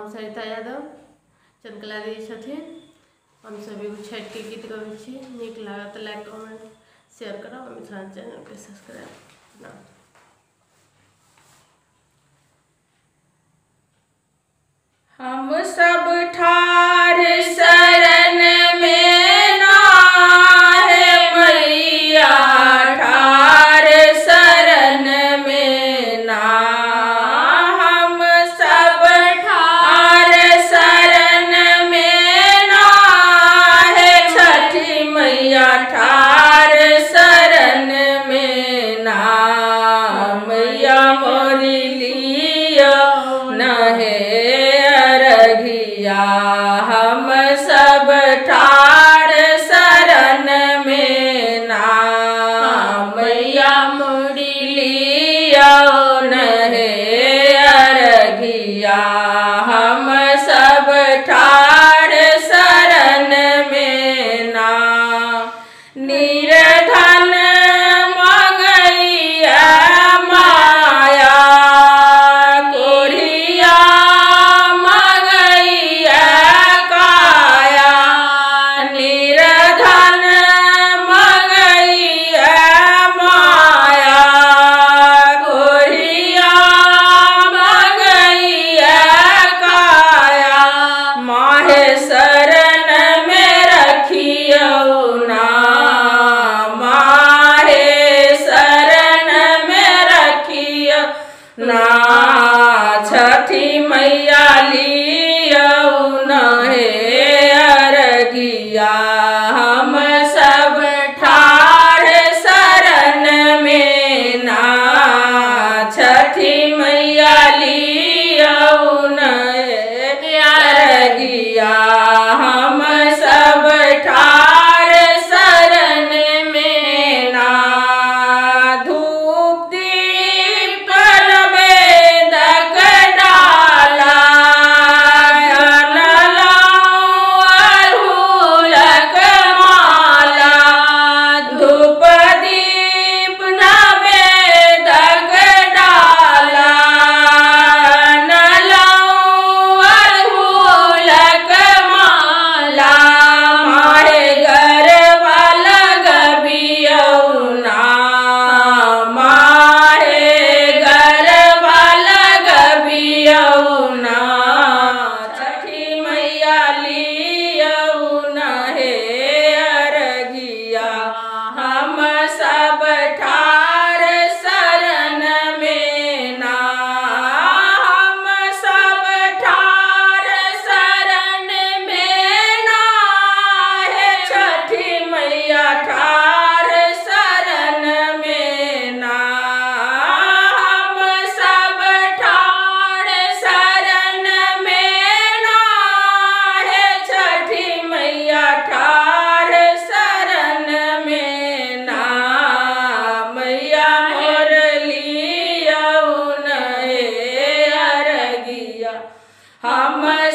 हम सरिता यादव चंदकला दी छथिन। हम सभी को छठ के गीत गवे छी। नीक लागत तो लाइक कमेंट शेयर करो और मिथिलांचल चैनल के सब्सक्राइब ना। हम सब ठार शरण में ना है मैया, ठार शरण में ना। हम सब ठार शरण में ना है छठी मैया, ठार शरण में ना। मैया मोरी लियो न है हम सब ठार शरण में ना। मैया मोरी लियो न है अरघिया, हम सब ठार शरण में ना। निर्धन मंगैया माया, कोढ़िया ना। छठी मैया लियो न है अरगिया, हम सब ठार शरण में ना। छठी मैया लियो न है अरगिया, हम सब ठार शरण में ना। धूप दीप नवेदक डाला, अड़हुलक माला। धूप दीप नवेदक डाला, अड़हुलक माला। मारे गरबा लगबियौ ना, मारे गरबा लगबियौ ना। छठी मैया लियौ न है अरगिया, हम सब ठार शरण में ना। हम सब ठार शरण में ना है छठी मैया, ठार शरण में ना। हम सब ठार शरण में ना है छठी मैया, ठार शरण में ना। मैया मोर लियो न है अरगिया, हम